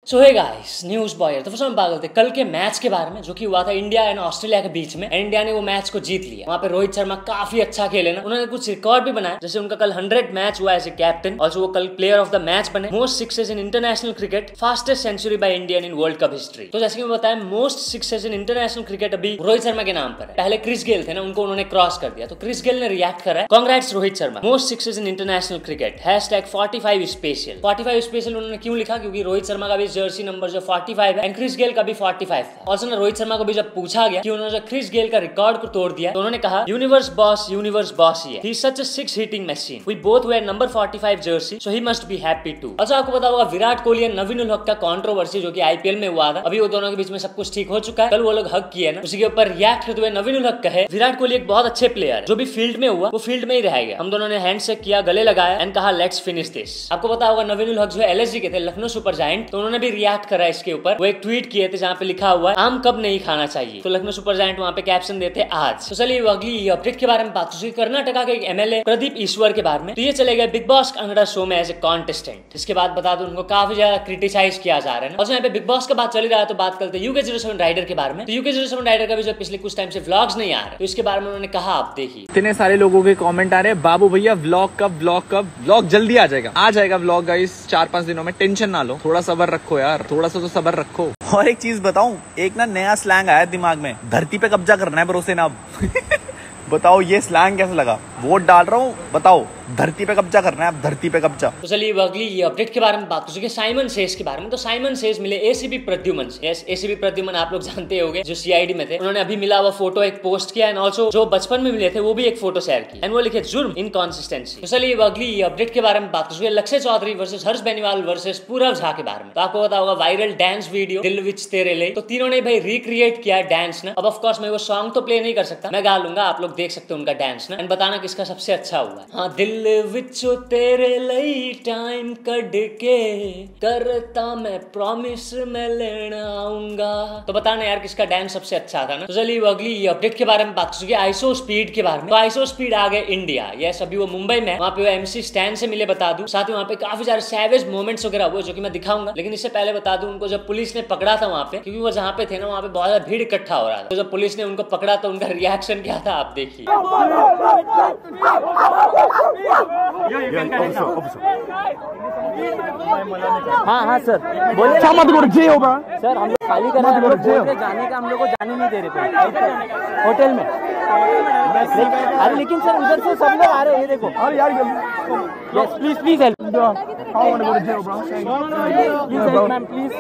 सो hey guys, news boy तो हम पागल थे कल के मैच के बारे में जो कि हुआ था इंडिया एंड ऑस्ट्रेलिया के बीच में। इंडिया ने वो मैच को जीत लिया। वहाँ पे रोहित शर्मा काफी अच्छा खेले ना, उन्होंने कुछ रिकॉर्ड भी बनाया। जैसे उनका कल 100 मैच हुआ एज ए कैप्टन, और वो कल प्लेयर ऑफ द मैच बने। Most sixes in international cricket, fastest century by Indian in world cup history. तो जैसे कि मैं बताया, most sixes in international cricket अभी रोहित शर्मा के नाम पर है। पहले क्रिस गेल थे ना, उनको उन्होंने क्रॉस कर दिया। तो क्रिस गेल ने रिएक्ट करा है, congrats Rohit Sharma, most sixes in international cricket #45 special. 45 special उन्होंने क्यों लिखा? क्योंकि रोहित शर्मा का भी जर्सी नंबर जो 45 है एंड क्रिस गेल का भी 45 था। और ना रोहित शर्मा को भी जब पूछा गया कि उन्होंने क्रिस गेल का रिकॉर्ड को तोड़ दिया, तो उन्होंने कहा यूनिवर्स बॉस ही है। He is such a 6 hitting machine. We both were number 45 jersey, so he must be happy too. अच्छा, आपको पता होगा विराट कोहली और नवीन उल हक का कंट्रोवर्सी जो कि आईपीएल में हुआ था। अभी वो दोनों के बीच में सब कुछ ठीक हो चुका है। कल वो लोग हक किए ना, उसी के ऊपर रिएक्ट करते हुए नवीन उल हक कहे विराट कोहली एक बहुत अच्छे प्लेयर है, जो भी फील्ड में हुआ वो फील्ड में ही रहेगा। हम दोनों ने हैंड शेक किया, गले लगाया एंड कहा लेट्स फिनिश दिस। आपको पता होगा नवीन उल हक जो एलएसजी के थे, लखनऊ सुपर जायंट, तो उन्होंने भी रिएक्ट करा इसके ऊपर। वो एक ट्वीट किए थे जहाँ पे लिखा हुआ है आम कब नहीं खाना चाहिए। तो लखनऊ सुपर जायंट वहाँ पे कैप्शन देते आज। तो चलिए अगली अपडेट के बारे में बात करें। कर्नाटका के एमएलए प्रदीप ईश्वर के बारे में। तो ये चले गए बिग बॉस कांगड़ा शो में एज ए कॉन्टेस्टेंट। इसके बाद बता दूं उनको काफी ज्यादा क्रिटिसाइज किया जा रहा है। और यहाँ पे बिग बॉस का बात चली रहा है, तो बात करते हैं UK07 राइडर के बारे में। तो UK07 राइडर का भी जो पिछले कुछ टाइम से व्लॉग्स नहीं आ रहे, तो इसके बारे में उन्होंने कहा आप देखिए। इतने सारे लोगों के कमेंट आ रहे हैं, बाबू भैया व्लॉग कब, व्लॉग जल्दी आ जाएगा व्लॉग गाइस 4-5 दिनों में। टेंशन ना लो, थोड़ा सब्र रखो यार, थोड़ा सा तो सब्र रखो। और एक चीज बताऊं, एक ना नया स्लैंग आया दिमाग में, धरती पे कब्जा करना है भरोसे ना। बताओ ये स्लैंग कैसे लगा? वोट डाल रहा हूँ, बताओ धरती पे कब्जा करना है, अब धरती पे कब्जा। तो चलिए अगली ये अपडेट के बारे में बात करेंगे साइमन सेज के बारे में। तो साइमन सेज मिले एसीपी प्रद्युमन से। एसीपी प्रद्युमन आप लोग जानते होंगे, जो सीआईडी में थे। उन्होंने अभी मिला हुआ फोटो एक पोस्ट किया एंड ऑल्सो जो बचपन में मिले थे वो भी एक फोटो शेयर की एंड वो लिखे जुर्म इनकॉन्सिस्टेंसी। तो चलिए अगली ये अपडेट के बारे में बात करेंगे लक्ष्य चौधरी वर्सेस हर्ष बेनीवाल वर्सेस पूरव झा के बारे में। तो आपको पता होगा वायरल डांस वीडियो दिल विच तेरे ले, तो तीनों ने भाई रिक्रिएट किया डांस ना। अब ऑफ कोर्स मैं वो सॉन्ग तो प्ले नहीं कर सकता, मैं गा लूंगा, आप लोग देख सकते हो उनका डांस ना एंड बताना किसका सबसे अच्छा हुआ। हाँ, दिल विच तेरे लई टाइम कट के करता मैं प्रॉमिस मैं लेना आऊंगा। तो बताना यार किसका डांस सबसे अच्छा था ना। तो चलिए अगली अपडेट के बारे में बात करेंगे आइसो स्पीड के बारे में। तो आइसो स्पीड आ गए इंडिया। यस, अभी वो मुंबई में, वहाँ पे वो MC स्टैंड से मिले बता दूं। साथ ही वहाँ पे काफी सारे सैवेज मोमेंट्स वगैरह हुए जो कि मैं दिखाऊंगा, लेकिन इससे पहले बता दूं उनको जब पुलिस ने पकड़ा था वहाँ पे, क्योंकि वो जहाँ पे थे ना वहाँ पे बहुत ज्यादा भीड़ इकट्ठा हो रहा था। तो जब पुलिस ने उनको पकड़ा तो उनका रिएक्शन क्या था आप देखिए। हाँ सर बोलिए। क्या मत करो जेल होगा सर, हम लोग खाली कर रहे हैं, जाने का हम लोग को जाने नहीं दे रहे थे होटल में। अरे लेकिन सर उधर से सब लोग आ रहे हैं, ये देखो। अरे यार yes please help. Ma'am please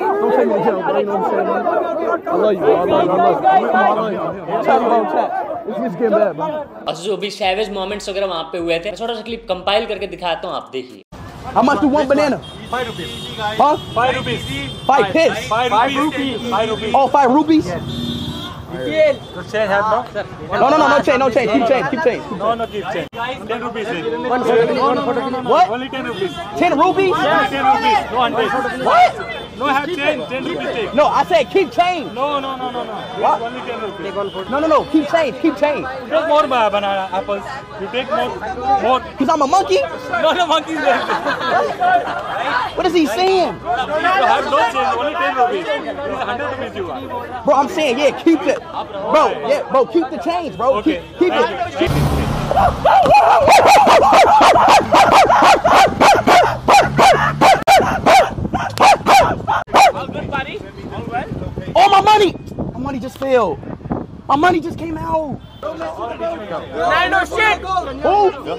और जो भी सैवेज मोमेंट्स वगैरह वहाँ पे हुए थे, छोटा सा क्लिप कंपाइल करके दिखाता हूँ, आप देखिए। How much do one banana? 5 rupees. Huh? 5 rupees. 5 pence? 5 rupees. 5 rupees. Oh, 5 rupees? So change have no? No change. Keep change. No, keep change. 10 rupees. What? Only 10 rupees. 10 rupees? Only 10 rupees. No 100. What? No have change. 10 rupees take. No, I said keep change. No. What? Only 10 rupees. No, keep change. You take more banana apples. You take more. Because I'm a monkey? No monkeys there. What is he saying? You have no change. Only 10 rupees. This is 100 rupees you want. Bro, I'm saying, yeah, keep it. Bro, keep the change, bro. Okay. Keep it. All good, buddy? All well? Oh, my money! My money just fell. My money just came out. No shit! Who?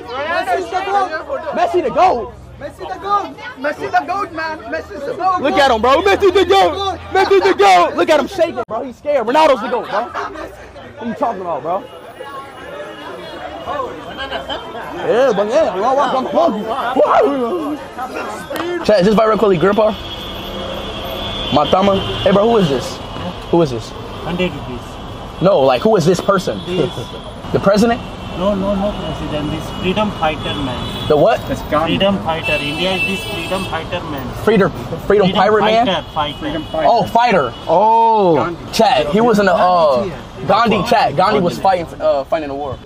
Messi the GOAT. Messi the goat, man. Messi's the goat. Look at him, bro. Messi the GOAT. Look at him shaking, bro. He's scared. Ronaldo's the GOAT, bro. What are you talking about, bro? Yeah, but Chat, is this viral quickly, Grandpa? Matama? Hey, bro, who is this? 100 rupees. No, like, who is this person? The president? No president. This freedom fighter man. The what? Freedom fighter. India is this freedom fighter man. Freedom pirate man? Fighter. Oh, fighter. Oh, chat. He was in the Gandhi chat. Gandhi was fighting the war.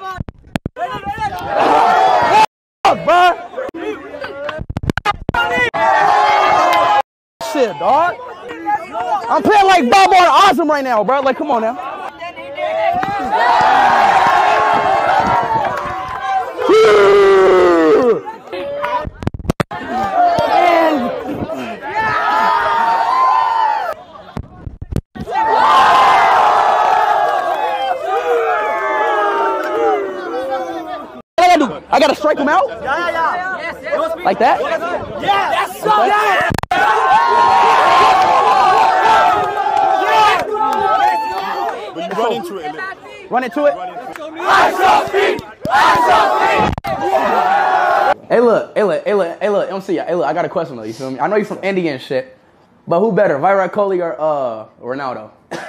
Bro. shit, dog. I'm playing like Bob or Awesome right now, bro. Like, come on now. I gotta strike him out? Yeah. Like that? Yes. Run into it. Run into it? Hey look, MC, hey look, I got a question though, you feel me? I know you're from India and shit, but who better, Virat Kohli or Ronaldo?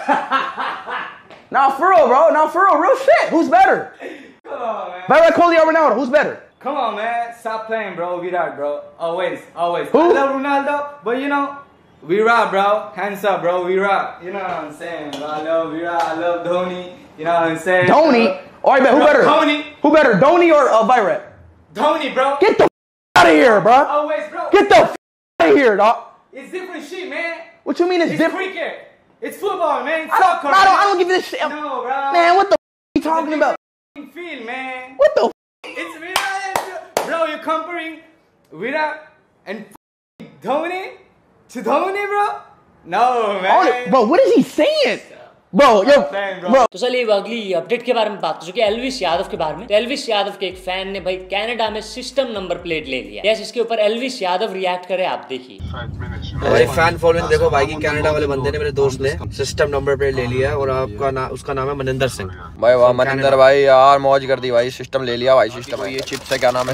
Nah, for real, bro, real shit, who's better? Come on, man. Virat Kohli or Ronaldo, who's better? Come on, man. Stop playing, bro. Virat, bro. Always. Who? I love Ronaldo, but you know, Virat, bro. Hands up, bro. Virat. You know what I'm saying, bro. I love Virat. I love Dhoni. You know what I'm saying? Dhoni? Alright, man, who better? Dhoni. Who better, Dhoni or Virat? Dhoni, bro. Get the out of here, bro. Always, bro. Get the out of here, dog. It's different shit, man. What you mean it's different? Cricket. It's football, man. It's I soccer. don't give you this shit. No, bro. Man, what the you talking about? Feel, man. What the It's Virat, bro. You're comparing Virat and Dhoni to Dhoni, bro? No, man. Bro, what is he saying? Bro, bro. तो चलिए अगली update के बारे में बात हो चुकी है एल्विस यादव के बारे में। तो एल्विस यादव के एक फैन ने भाई कनाडा में सिस्टम नंबर प्लेट ले लिया। यस, इसके ऊपर एल्विस यादव रिएक्ट करे, आप देखिए। भाई फैन फॉलोइंग देखो भाई की कनाडा वाले बंदे ने, मेरे दोस्त ने सिस्टम नंबर प्लेट ले लिया और आपका उसका नाम है मनिंदर सिंह। भाई वाह मनिंदर भाई, यार मौज कर दी भाई, सिस्टम ले लिया भाई। सिस्टम ये चिप से क्या नाम है?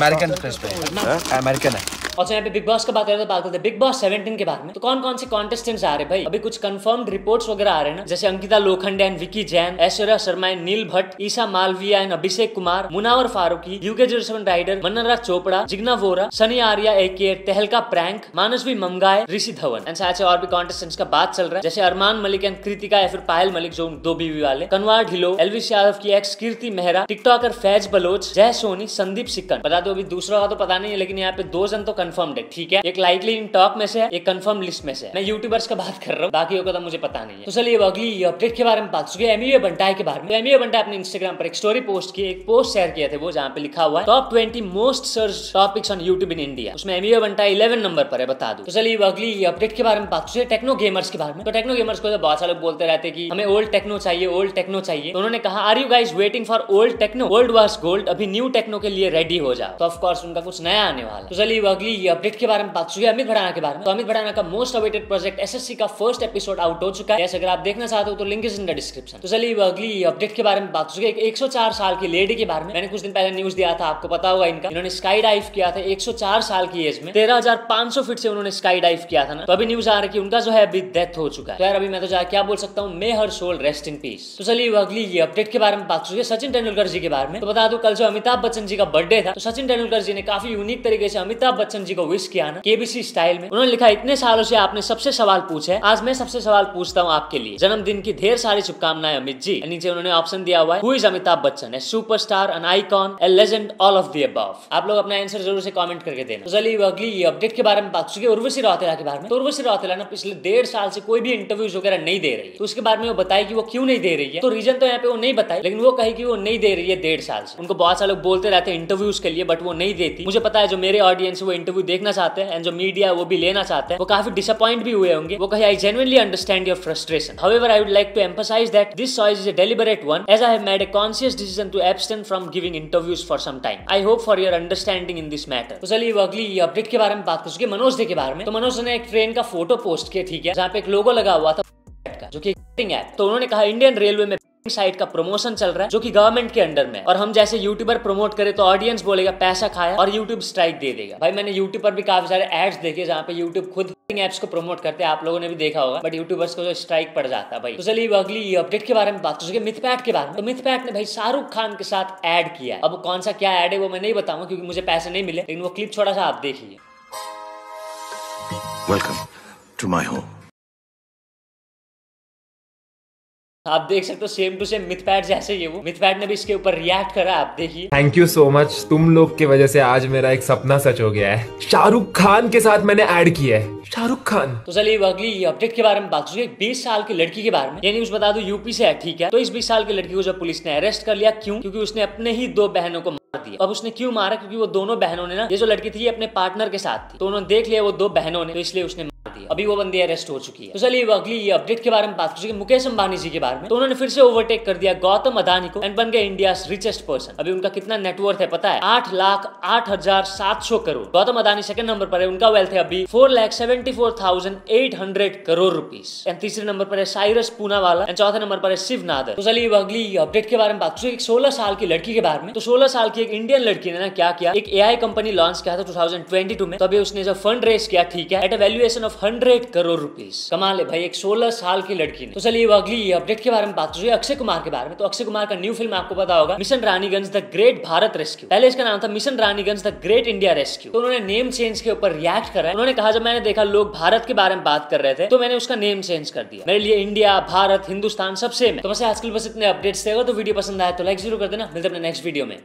अमेरिकन है। और यहाँ पे बिग बॉस का बात करते हैं बिग बॉस 17 के बारे में। तो कौन कौन से कॉन्टेस्टेंट्स आ रहे भाई, अभी कुछ कंफर्म्ड रिपोर्ट्स वगैरह आ रहे हैं ना, जैसे Ankita Lokhande and Vicky Jain, Aishwarya Sharma and Neil Bhatt, Isha Malviya and Abhishek Kumar, Munawar Faruqui, UK 07 rider, Mannara Chopra, Jigna Vora, Sunny Arya aka, Tehelka prank, Manasvi Mamgai, Rishi Dhawan and शायद से और भी कॉन्टेस्टेंट्स का बात चल रहा है, जैसे अरमान मलिक एंड कृतिका या फिर पायल मलिक जो दो बीवी वाले, कनवार ढिलो, एल्विस यादव की एक्स कीर्ति मेहरा, टिकटॉकर फैज बलोच, जय सोनी, संदीप सिक्कन। बता दो अभी दूसरा का तो पता नहीं है, लेकिन यहाँ पे 2 जन तो कंफर्म्ड है, ठीक है। एक लाइकली इन टॉप में से है, एक कंफर्म लिस्ट में से है। मैं यूट्यूबर्स का बात कर रहा हूँ, बाकी का तो मुझे पता नहीं है। तो चलिए अगली अपडेट के बारे में बात चुके एमईए बंटाई के बारे में। तो एमईए बंटाई अपने इंस्टाग्राम पर एक स्टोरी पोस्ट की, एक पोस्ट शेयर किया थे वो, जहाँ पे लिखा हुआ है top 20 most search topics on YouTube in India. उसमें एमईए बंटाई 11 नंबर पर है, बता दो। तो चलिए अगली अपडेट के बारे में बात चुके टेक्नो गेमर्स के बारे में। तो टेक्नो गेमर्स को तो बहुत सारे लोग बोलते रहते हैं कि हमें ओल्ड टेक्नो चाहिए, ओल्ड टेक्नो चाहिए। तो उन्होंने कहा are you guys waiting for old techno? Old was gold, अभी न्यू टेक्नो के लिए रेडी हो जाओ। तो ऑफ कोर्स उनका कुछ नया आने वाला है। तो चलिए अगली अपडेट के बारे में बात चुके अमित भड़ाना के बारे में। तो अमित भड़ाना का मोस्ट अवेटेड प्रोजेक्ट एसएससी का फर्स्ट एपिसोड आउट हो चुका है। अगर आप देखना चाहते हो तो link is in the description. तो चलिए अगली अपडेट के बारे में बात चुके 104 साल की लेडी के बारे में। मैंने कुछ दिन पहले न्यूज दिया था, आपको पता होगा इनका, इन्होंने स्काई डाइव किया था 104 साल की एज में, 13,500 फीट से उन्होंने स्काई डाइव किया था ना। तो अभी न्यूज आ रहा है कि उनका जो है अभी डेथ हो चुका है। तो यार अभी मैं तो जा क्या बोल सकता हूँ, may her soul rest in peace. तो चलिए अगली अपडेट के बारे में बात चुके सचिन तेंदुलकर जी के बारे में। तो बता दो कल जो अमिताभ बच्चन जी का बर्थडे था, तो सचिन तेंदुलकर जी ने काफी यूनिक तरीके से अमिताभ बच्चन जी को विश किया ना, केबीसी स्टाइल में। उन्होंने लिखा इतने सालों से आपने सबसे सवाल पूछे, आज मैं सबसे सवाल पूछता हूँ आपके लिए। जन्मदिन की ढेर सारी शुभकामनाएं अमित जी। नीचे उन्होंने ऑप्शन दिया हुआ है who is Amitabh Bachchan, a superstar, an icon, a legend, all of the above. आप लोग अपना आंसर जरूर से कमेंट करके देना। तो चलिए अगली अपडेट के बारे में बात चुके उर्वशी रौतेला के बारे में। तो उर्वशी रौतेला ना पिछले 1.5 साल से कोई भी इंटरव्यूज वगैरह नहीं दे रही है। तो उसके बारे में वो बताई कि वो क्यों नहीं दे रही है। तो रीजन तो यहाँ पे वो नहीं बताई, लेकिन वो कही कि वो नहीं दे रही है 1.5 साल से। उनको बहुत सारे लोग बोलते रहते हैं इंटरव्यूज के लिए, बट वो नहीं देती। मुझे पता है जो मेरे ऑडियंस वो इंटरव्यू देखना चाहते हैं एंड जो मीडिया वो भी लेना चाहते हैं, वो काफी डिसअपॉइंट भी हुए होंगे। वो कहे I genuinely understand your frustration, however I would like to emphasise that this choice is a deliberate one, as I have made a conscious decision to abstain from giving interviews for some time. I hope for your understanding in this matter. तो चलिए अगली update के बारे में बात कर चुके मनोज दे के बारे में। तो मनोज ने एक ट्रेन का फोटो पोस्ट किया, ठीक है, जहाँ पे एक लोगो लगा हुआ था जो कि ऐप। तो उन्होंने कहा इंडियन रेलवे में साइट का प्रमोशन चल रहा है जो कि गवर्नमेंट के अंडर में, और हम जैसे यूट्यूबर प्रमोट करें तो ऑडियंस बोलेगा पैसा खाया और यूट्यूब स्ट्राइक दे देगा। भाई मैंने यूट्यूब पर भी काफी सारे एड्स देखे जहाँ पे यूट्यूब खुद एप्स को प्रमोट करते हैं, आप लोगों ने भी देखा होगा, बट यूट्यूबर्स को जो स्ट्राइक पड़ जाता है भाई। तो चलिए अगली अपडेट के बारे में बात करेंगे मिथपैट के बारे में। तो मिथपैट ने भाई शाहरुख खान के साथ एड किया है। अब कौन सा क्या एड है वो मैं नहीं बताऊंगा क्योंकि मुझे पैसे नहीं मिले, लेकिन वो क्लिप छोटा सा आप देखिए। Welcome to my home. आप देख सकते हो सेम टू सेम मिथपैट जैसे ही है वो। मिथपैट ने भी इसके ऊपर रिएक्ट करा, आप देखिए। थैंक यू सो मच, तुम लोग की वजह से आज मेरा एक सपना सच हो गया है। शाहरुख खान के साथ मैंने ऐड किया है, शाहरुख खान। तो चलिए अगली अपडेट के बारे में बात करें। 20 साल की लड़की के बारे में। ये न्यूज बता दो यूपी से है, ठीक है। तो इस 20 साल की लड़की को जब पुलिस ने अरेस्ट कर लिया, क्यों? क्योंकि उसने अपने ही 2 बहनों को मार दिया। अब उसने क्यों मारा? क्योंकि वो दोनों बहनों ने ना, ये जो लड़की थी अपने पार्टनर के साथ थी, तो उन्होंने देख लिया वो 2 बहनों ने, तो इसलिए उसने मार दिया। अभी वो बंदी अरेस्ट हो चुकी है। तो चलिए अगली अपडेट के बारे में बात करें। मुकेश अंबानी जी के बारे में। तो उन्होंने फिर से ओवरटेक कर दिया गौतम अदानी को एंड बन गए इंडिया रिचेस्ट पर्सन। अभी उनका कितना नेटवर्थ है पता है? 8,08,700 करोड़। गौतम अदानी सेकंड नंबर पर है, उनका वेल्थ है अभी 4,74,800 करोड़ रुपीस। एंड तीसरे नंबर पर है साइरस पूनावाला एंड चौथे नंबर पर है शिव नादर। तो चलिए अगली अपडेट के बारे में बात करें। 16 साल की लड़की के बारे में। तो 16 साल की एक इंडियन लड़की ने ना क्या किया, एक AI कंपनी लॉन्च किया था 2022 में। तभी उसने जब फंड रेस किया, ठीक है, at a valuation of 100 crore rupees. कमाल है भाई, एक 16 साल की लड़की ने। तो चलिए अगली अपडेट के बारे में बात करें अक्षय कुमार के बारे में। तो अक्षय कुमार का न्यू फिल्म आपको पता होगा, mission Raniganj the great Bharat rescue. पहले इसका नाम था mission Raniganj the great India rescue. तो उन्होंने नेम चेंज के ऊपर रिएक्ट करा है। उन्होंने कहा जब मैंने देखा लोग भारत के बारे में बात कर रहे थे तो मैंने उसका नेम चेंज कर दिया। मेरे लिए इंडिया, भारत, हिंदुस्तान सब सेम है। तो बस आजकल बस इतने अपडेट्स थे। तो वीडियो पसंद आया तो लाइक जरूर कर देना। मिलते हैं अपने नेक्स्ट वीडियो में।